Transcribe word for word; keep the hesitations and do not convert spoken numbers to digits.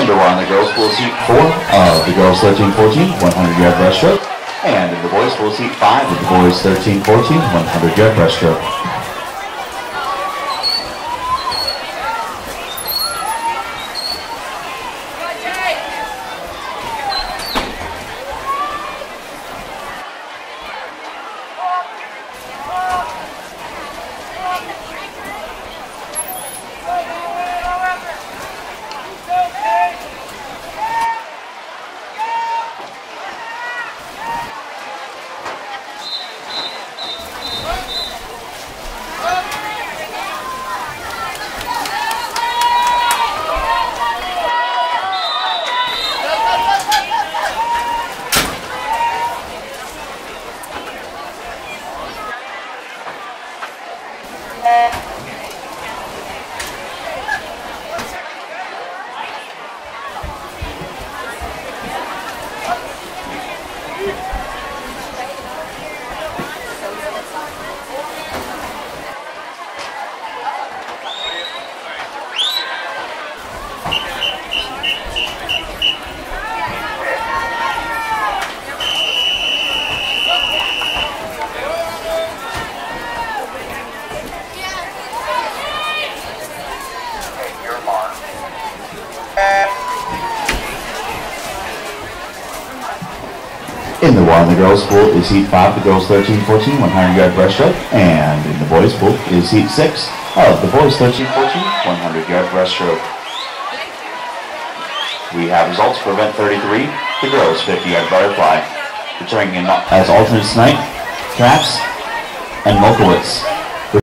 Number one, the girls pool seat four of the girls thirteen fourteen one hundred yard breaststroke. And in the boys pool seat five of the boys thirteen fourteen one hundred yard breaststroke. In the one, the girls pool is heat five, the girls thirteen fourteen one hundred yard breaststroke, and in the boys pool is heat six of the boys thirteen fourteen one hundred yard breaststroke. We have results for event thirty-three, the girls fifty yard butterfly. Returning in as alternates tonight, Traps and Molkowitz.